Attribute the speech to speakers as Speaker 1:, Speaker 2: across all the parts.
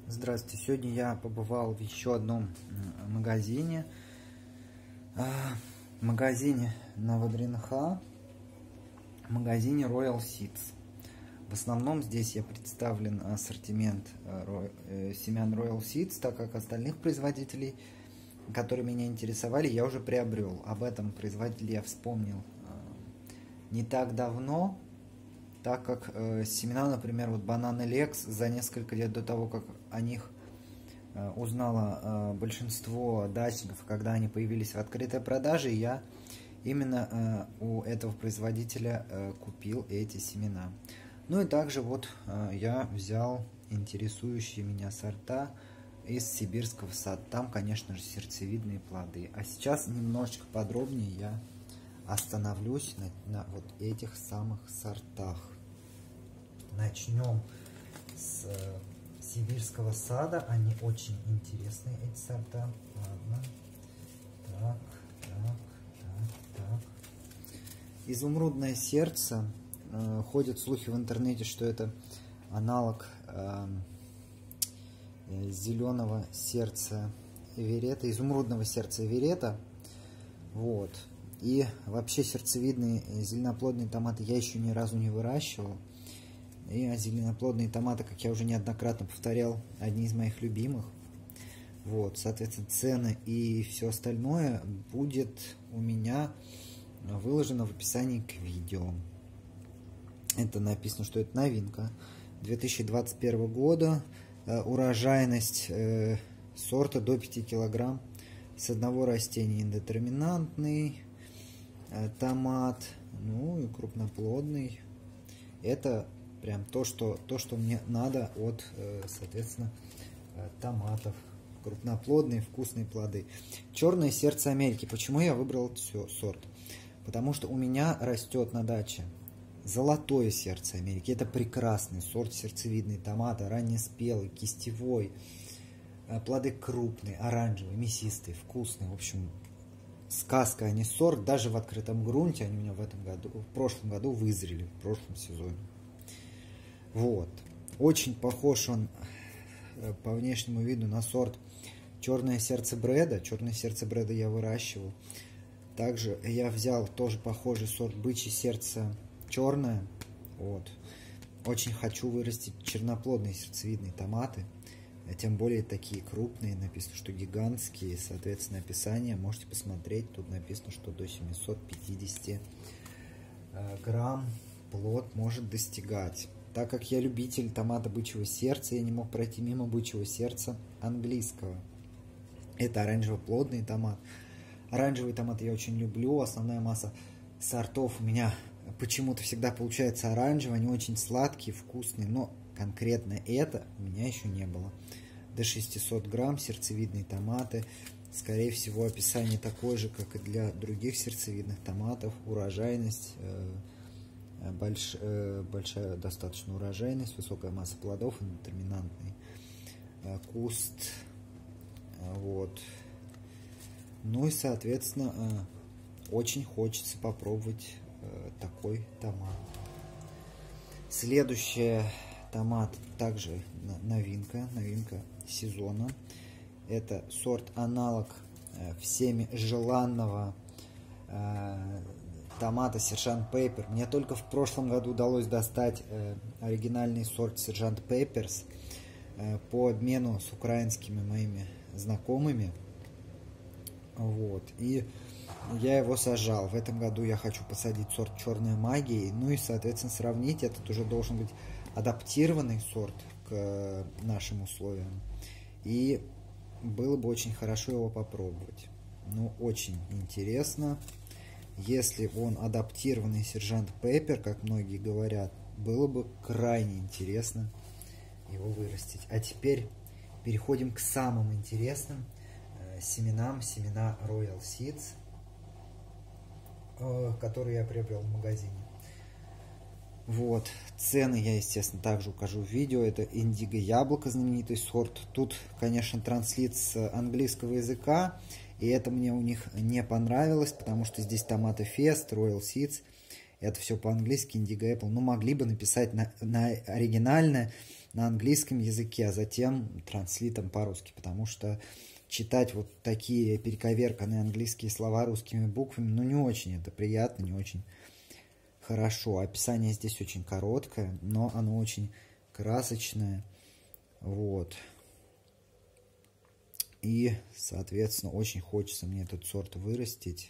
Speaker 1: Здравствуйте. Сегодня я побывал в еще одном магазине. Магазине на ВДНХ, магазине Royal Seeds. В основном здесь я представлен ассортимент семян Royal Seeds, так как остальных производителей, которые меня интересовали, я уже приобрел. Об этом производителе я вспомнил не так давно, так как семена, например, вот бананы Lex, за несколько лет до того, как о них узнало большинство дачников, когда они появились в открытой продаже, я именно у этого производителя купил эти семена. Ну и также вот я взял интересующие меня сорта из сибирского сада. Там, конечно же, сердцевидные плоды. А сейчас немножечко подробнее я остановлюсь на вот этих самых сортах. Начнем с сибирского сада. Они очень интересные, эти сорта. Ладно. Так. Изумрудное сердце. Ходят слухи в интернете, что это аналог зеленого сердца Эверетта, изумрудного сердца Эверетта. Вот. И вообще сердцевидные зеленоплодные томаты я еще ни разу не выращивал. И зеленоплодные томаты, как я уже неоднократно повторял, одни из моих любимых. Вот, соответственно, цены и все остальное будет у меня выложено в описании к видео. Это написано, что это новинка 2021 года. Урожайность сорта до 5 килограмм с одного растения. Индетерминантный томат, ну и крупноплодный. Это прям то, что мне надо от, соответственно, томатов. Крупноплодные, вкусные плоды. Черное сердце Америки. Почему я выбрал этот сорт? Потому что у меня растет на даче золотое сердце Америки. Это прекрасный сорт сердцевидный томат, раннеспелый, кистевой. Плоды крупные, оранжевые, мясистые, вкусные. В общем, сказка, а не сорт. Даже в открытом грунте они у меня в прошлом году вызрели, в прошлом сезоне. Вот. Очень похож он по внешнему виду на сорт черное сердце Бреда. Черное сердце Бреда я выращивал. Также я взял тоже похожий сорт бычье сердце черное. Вот. Очень хочу вырастить черноплодные сердцевидные томаты. Тем более такие крупные. Написано, что гигантские. Соответственно, описание можете посмотреть. Тут написано, что до 750 грамм плод может достигать. Так как я любитель томата бычьего сердца, я не мог пройти мимо бычьего сердца английского. Это оранжево-плодный томат. Оранжевый томат я очень люблю. Основная масса сортов у меня почему-то всегда получается оранжевый. Они очень сладкие, вкусные. Но конкретно это у меня еще не было. До 600 грамм сердцевидные томаты. Скорее всего, описание такое же, как и для других сердцевидных томатов. Урожайность большая достаточно урожайность, высокая масса плодов, индетерминантный куст. Вот. Ну и, соответственно, очень хочется попробовать такой томат. Следующий томат также новинка сезона. Это сорт аналог всеми желанного томата Сержант Пеппер. Мне только в прошлом году удалось достать оригинальный сорт Сержант Пепперс по обмену с украинскими моими знакомыми. Вот. И я его сажал. В этом году я хочу посадить сорт Черная магия. Ну и, соответственно, сравнить. Этот уже должен быть адаптированный сорт к нашим условиям. И было бы очень хорошо его попробовать. Ну, очень интересно. Если он адаптированный Сержант Пеппер, как многие говорят, было бы крайне интересно его вырастить. А теперь переходим к самым интересным семенам. Семена Royal Seeds, которые я приобрел в магазине. Вот. Цены я, естественно, также укажу в видео. Это индиго яблоко, знаменитый сорт. Тут, конечно, транслит с английского языка. И это мне у них не понравилось, потому что здесь томаты Fest, Royal Seeds. Это все по-английски, Indigo Apple. Ну, могли бы написать на оригинальное на английском языке, а затем транслитом по-русски, потому что читать вот такие перековерканные английские слова русскими буквами, ну, не очень это приятно, не очень хорошо. Описание здесь очень короткое, но оно очень красочное, вот. И, соответственно, очень хочется мне этот сорт вырастить.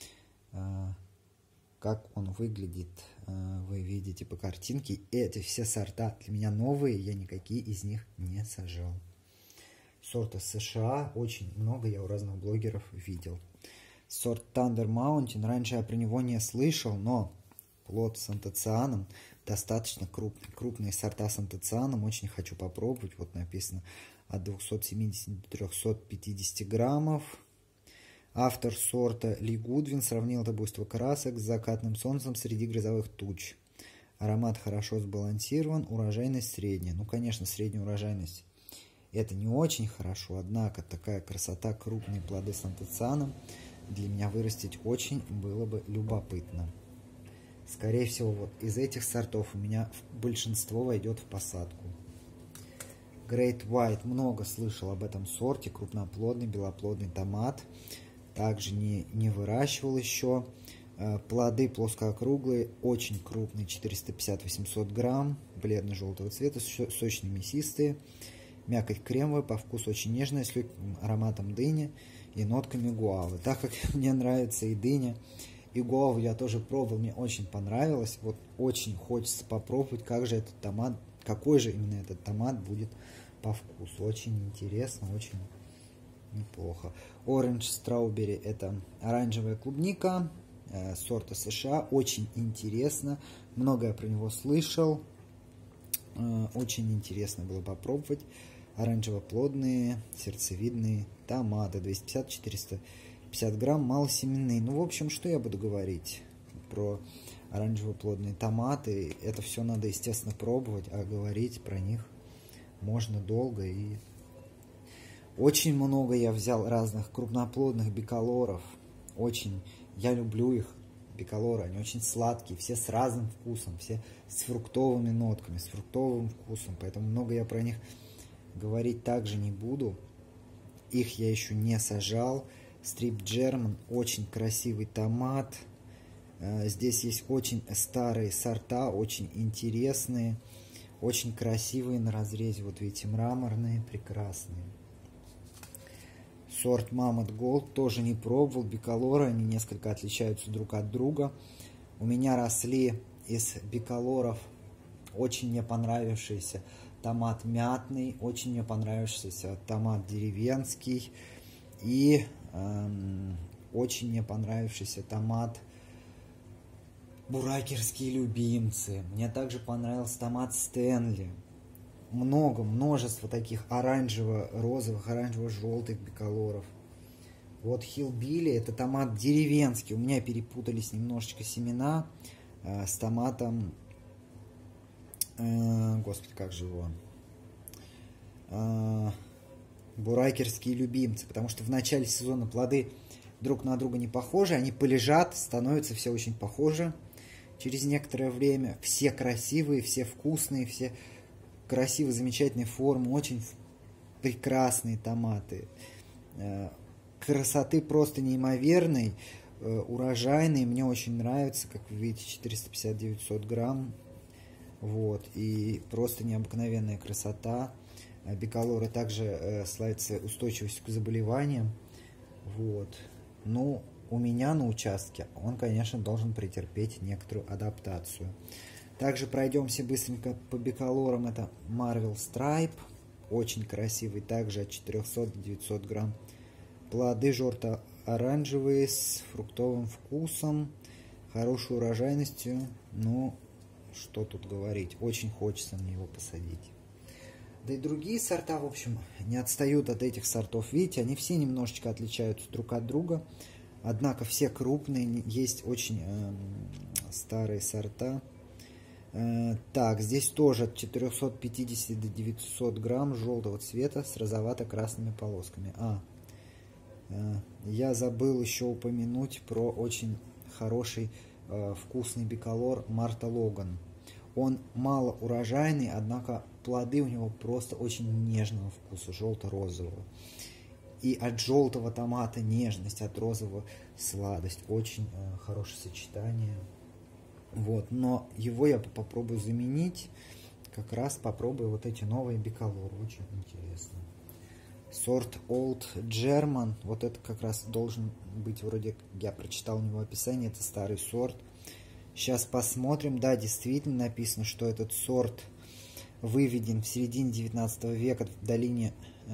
Speaker 1: Как он выглядит, вы видите по картинке. Эти все сорта для меня новые, я никакие из них не сажал. Сорта США очень много я у разных блогеров видел. Сорт Thunder Mountain, раньше я про него не слышал, но плод с антоцианом, достаточно крупный. Крупные сорта с антоцианом очень хочу попробовать. Вот написано от 270 до 350 граммов. Автор сорта Ли Гудвин сравнил это буйство красок с закатным солнцем среди грозовых туч. Аромат хорошо сбалансирован, урожайность средняя. Ну, конечно, средняя урожайность это не очень хорошо, однако такая красота, крупные плоды с антоцианом для меня вырастить очень было бы любопытно. Скорее всего, вот из этих сортов у меня большинство войдет в посадку. Great White, много слышал об этом сорте, крупноплодный, белоплодный томат. Также не выращивал еще. Плоды плоскоокруглые, очень крупные, 450-800 грамм, бледно-желтого цвета, сочные, мясистые. Мякоть кремовая, по вкусу очень нежная, с легким ароматом дыни и нотками гуавы. Так как мне нравится и дыня, и гуаву я тоже пробовал, мне очень понравилось. Вот очень хочется попробовать, как же этот томат, какой же именно этот томат будет по вкусу. Очень интересно, очень неплохо. Orange Strawberry – это оранжевая клубника сорта США. Очень интересно, много я про него слышал. Очень интересно было попробовать. Оранжево-плодные, сердцевидные томаты. 250-450 грамм, малосеменные. Ну, в общем, что я буду говорить про оранжево-плодные томаты? Это все надо, естественно, пробовать, а говорить про них можно долго. И очень много я взял разных крупноплодных биколоров. Очень я люблю их. Биколоры, они очень сладкие, все с разным вкусом, все с фруктовыми нотками, с фруктовым вкусом, поэтому много я про них говорить также не буду. Их я еще не сажал. Strip German, очень красивый томат. Здесь есть очень старые сорта, очень интересные, очень красивые на разрезе. Вот видите, мраморные, прекрасные. Сорт Mammoth Gold тоже не пробовал. Биколоры, они несколько отличаются друг от друга. У меня росли из биколоров очень мне понравившийся томат мятный, очень мне понравившийся томат деревенский и очень мне понравившийся томат буракерские любимцы. Мне также понравился томат Стэнли. Множество таких оранжево-розовых, оранжево-желтых биколоров. Вот Хиллбилли, это томат деревенский. У меня перепутались немножечко семена с томатом, господи, как же его, буракерские любимцы. Потому что в начале сезона плоды друг на друга не похожи, они полежат, становятся все очень похожи. Через некоторое время все красивые, все вкусные, все красивые, замечательные формы, очень прекрасные томаты. Красоты просто неимоверной, урожайные, мне очень нравится, как вы видите, 450-900 грамм, вот, и просто необыкновенная красота. Биколоры также славятся устойчивостью к заболеваниям, вот. Ну, у меня на участке он, конечно, должен претерпеть некоторую адаптацию. Также пройдемся быстренько по биколорам. Это Marvel Stripe, очень красивый, также от 400 до 900 грамм. Плоды желто-оранжевые с фруктовым вкусом, хорошей урожайностью. Ну, что тут говорить, очень хочется мне его посадить. Да и другие сорта, в общем, не отстают от этих сортов. Видите, они все немножечко отличаются друг от друга. Однако все крупные, есть очень старые сорта. Так, здесь тоже от 450 до 900 грамм желтого цвета с розовато-красными полосками. Я забыл еще упомянуть про очень хороший вкусный биколор Марта Логан. Он мало урожайный, однако плоды у него просто очень нежного вкуса, желто-розового. И от желтого томата нежность, от розового сладость. Очень хорошее сочетание. Вот. Но его я попробую заменить. Как раз попробую вот эти новые биколоры. Очень интересно. Сорт Old German. Вот это как раз должен быть, вроде я прочитал у него описание, это старый сорт. Сейчас посмотрим. Да, действительно написано, что этот сорт выведен в середине 19 века в долине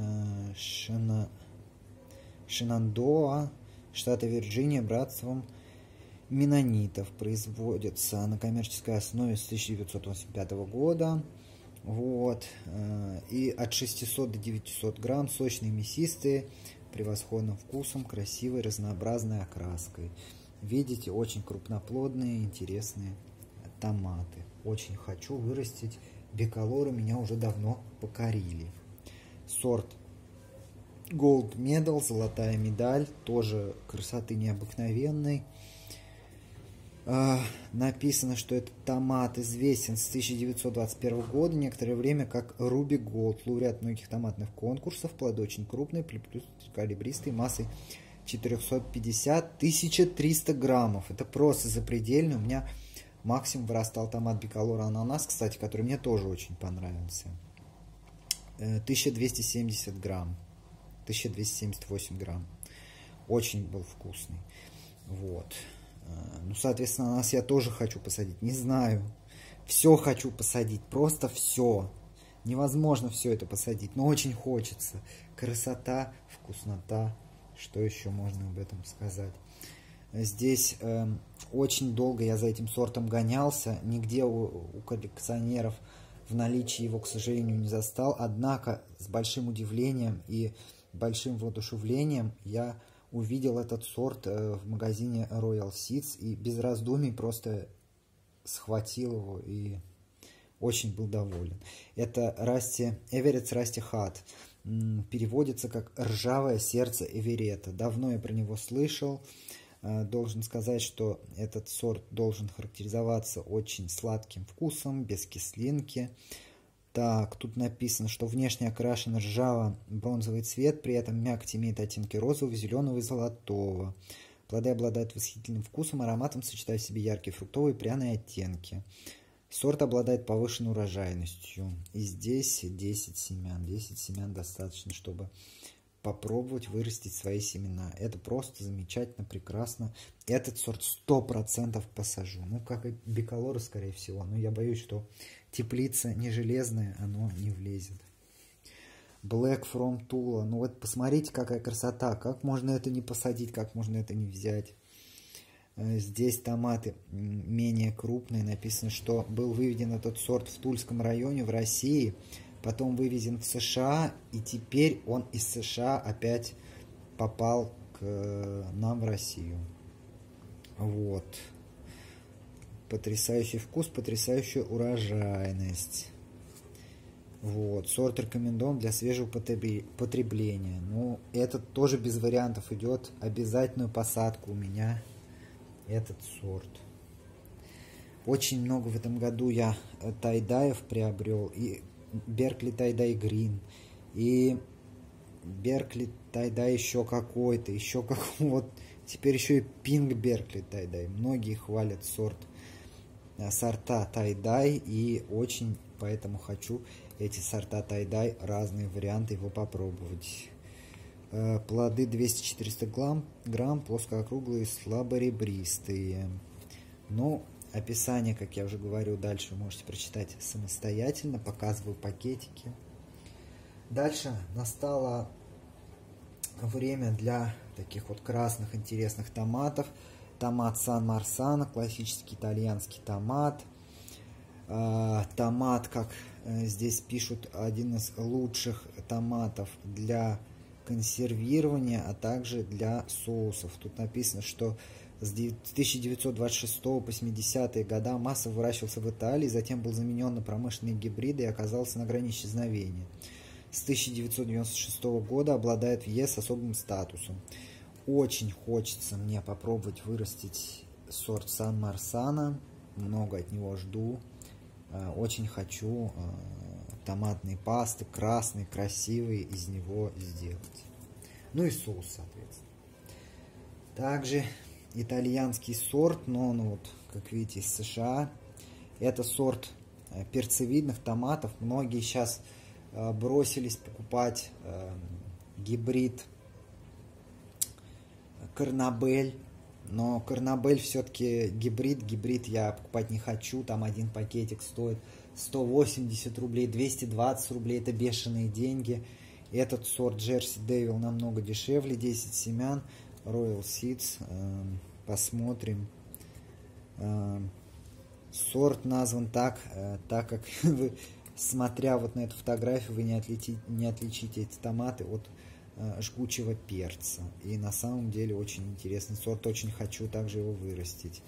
Speaker 1: Шинандоа, штата Вирджиния, братством меннонитов. Производится на коммерческой основе с 1985 года. Вот. И от 600 до 900 грамм, сочные, мясистые, превосходным вкусом, красивой, разнообразной окраской. Видите, очень крупноплодные, интересные томаты. Очень хочу вырастить. Биколоры меня уже давно покорили. Сорт Gold Medal, золотая медаль, тоже красоты необыкновенной. Написано, что этот томат известен с 1921 года, некоторое время как Ruby Gold, лауреат многих томатных конкурсов, плоды очень крупные, плюс калибристые, массой 450-1300 граммов. Это просто запредельно. У меня максимум вырастал томат биколора ананас, кстати, который мне тоже очень понравился. 1270 грамм. 1278 грамм. Очень был вкусный. Вот. Ну, соответственно, ананас я тоже хочу посадить. Не знаю. Все хочу посадить. Просто все. Невозможно все это посадить. Но очень хочется. Красота, вкуснота. Что еще можно об этом сказать? Здесь очень долго я за этим сортом гонялся. Нигде у коллекционеров в наличии его, к сожалению, не застал. Однако с большим удивлением и большим воодушевлением я увидел этот сорт в магазине Royal Seeds и без раздумий просто схватил его и очень был доволен. Это Everett's Rusty Heart. Переводится как «ржавое сердце Эверетта». Давно я про него слышал. Должен сказать, что этот сорт должен характеризоваться очень сладким вкусом, без кислинки. Так, тут написано, что внешне окрашен ржаво-бронзовый цвет, при этом мякоть имеет оттенки розового, зеленого и золотого. Плоды обладают восхитительным вкусом, ароматом, сочетая в себе яркие фруктовые и пряные оттенки. Сорт обладает повышенной урожайностью. И здесь 10 семян. 10 семян достаточно, чтобы попробовать вырастить свои семена. Это просто замечательно, прекрасно. Этот сорт 100% посажу. Ну, как и биколоры, скорее всего. Но я боюсь, что теплица не железная, оно не влезет. Black from Tula. Ну вот посмотрите, какая красота. Как можно это не посадить, как можно это не взять. Здесь томаты менее крупные. Написано, что был выведен этот сорт в Тульском районе в России. Потом вывезен в США. И теперь он из США опять попал к нам в Россию. Вот. Потрясающий вкус, потрясающая урожайность. Вот. Сорт рекомендован для свежего потребления. Ну, этот тоже без вариантов идет. Обязательную посадку у меня этот сорт. Очень много в этом году я тайдаев приобрел. И Беркли Тайдай Грин. И Беркли Тайдай еще какой-то. Еще как вот. Теперь еще и Пинг Беркли Тайдай. Многие хвалят сорта тайдай. И очень поэтому хочу эти сорта тайдай, разные варианты его попробовать. Плоды 200-400 грамм, плоскоокруглые, слаборебристые. Ну, описание, как я уже говорю, дальше вы можете прочитать самостоятельно. Показываю пакетики. Дальше настало время для таких вот красных интересных томатов. Томат Сан-Марсано, классический итальянский томат. Томат, как здесь пишут, один из лучших томатов для консервирования, а также для соусов. Тут написано, что с 1926 по 80-е годы массово выращивался в Италии, затем был заменен на промышленные гибриды и оказался на грани исчезновения. С 1996 года обладает в ЕС особым статусом. Очень хочется мне попробовать вырастить сорт Сан-Марсано. Много от него жду. очень хочу томатные пасты, красные, красивые, из него сделать. Ну и соус, соответственно. Также итальянский сорт, но он вот, как видите, из США. Это сорт перцевидных томатов. Многие сейчас бросились покупать гибрид Корнабель. Но Корнабель все-таки гибрид. Гибрид я покупать не хочу. Там один пакетик стоит 180 рублей, 220 рублей. Это бешеные деньги. Этот сорт Jersey Devil намного дешевле. 10 семян. Royal Seeds. Посмотрим. Сорт назван так, так как вы, смотря вот на эту фотографию, вы не отличите эти томаты от жгучего перца. И на самом деле очень интересный сорт. Очень хочу также его вырастить.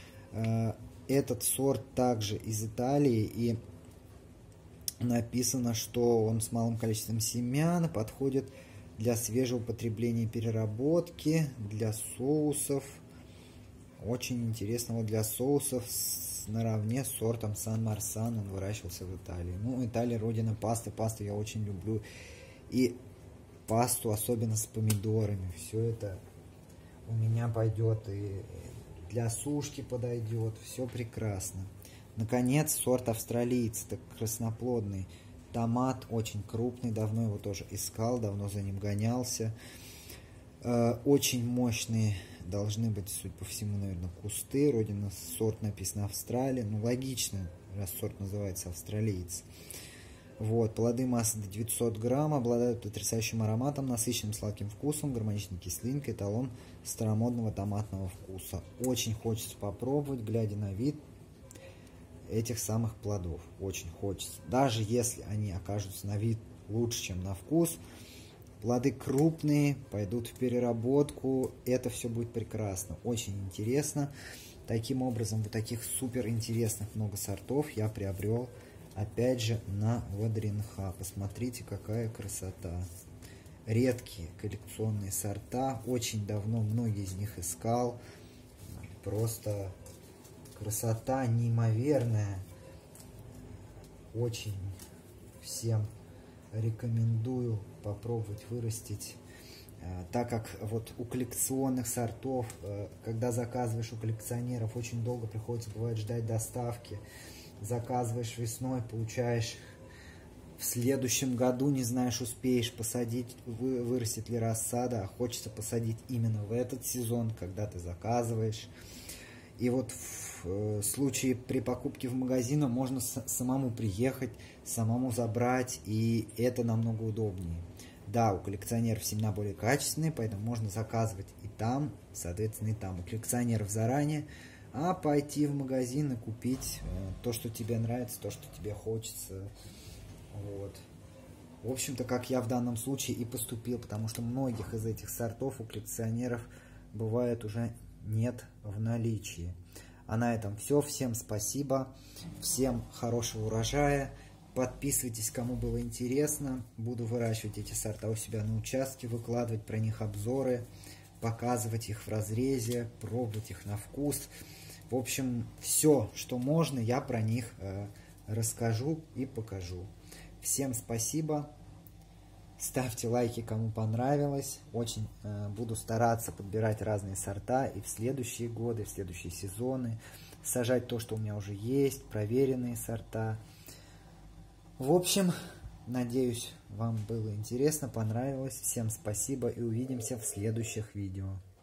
Speaker 1: Этот сорт также из Италии. И написано, что он с малым количеством семян, подходит для свежего потребления и переработки, для соусов. Очень интересно, вот для соусов наравне с сортом Сан-Марсан он выращивался в Италии. Ну, Италия родина пасты. Пасту я очень люблю. И пасту, особенно с помидорами. Все это у меня пойдет и для сушки подойдет. Все прекрасно. Наконец, сорт австралиец. Это красноплодный томат. Очень крупный. Давно его тоже искал. Давно за ним гонялся. Очень мощные должны быть, судя по всему, наверное, кусты. Родина, сорт написано Австралия. Ну, логично, раз сорт называется австралиец. Вот, плоды массы до 900 грамм, обладают потрясающим ароматом, насыщенным сладким вкусом, гармоничной кислинкой, эталон старомодного томатного вкуса. Очень хочется попробовать, глядя на вид этих самых плодов. Очень хочется. Даже если они окажутся на вид лучше, чем на вкус, плоды крупные, пойдут в переработку, это все будет прекрасно. Очень интересно. Таким образом, вот таких супер интересных много сортов я приобрел, опять же, на ВДНХ. Посмотрите, какая красота. Редкие коллекционные сорта. Очень давно многие из них искал. Просто красота неимоверная. Очень всем рекомендую попробовать вырастить. Так как вот у коллекционных сортов, когда заказываешь у коллекционеров, очень долго приходится, бывает, ждать доставки. Заказываешь весной, получаешь в следующем году, не знаешь, успеешь посадить, вырастет ли рассада, а хочется посадить именно в этот сезон, когда ты заказываешь. И вот в случае при покупке в магазине можно самому приехать, самому забрать, и это намного удобнее. Да, у коллекционеров семена более качественные, поэтому можно заказывать и там, соответственно, и там. У коллекционеров заранее, а пойти в магазин и купить то, что тебе нравится, то, что тебе хочется. Вот. В общем-то, как я в данном случае и поступил, потому что многих из этих сортов у коллекционеров бывает уже нет в наличии. А на этом все. Всем спасибо. Всем хорошего урожая. Подписывайтесь, кому было интересно. Буду выращивать эти сорта у себя на участке, выкладывать про них обзоры, показывать их в разрезе, пробовать их на вкус. В общем, все, что можно, я про них расскажу и покажу. Всем спасибо. Ставьте лайки, кому понравилось. Очень буду стараться подбирать разные сорта и в следующие годы, в следующие сезоны. Сажать то, что у меня уже есть, проверенные сорта. В общем, надеюсь, вам было интересно, понравилось. Всем спасибо и увидимся в следующих видео.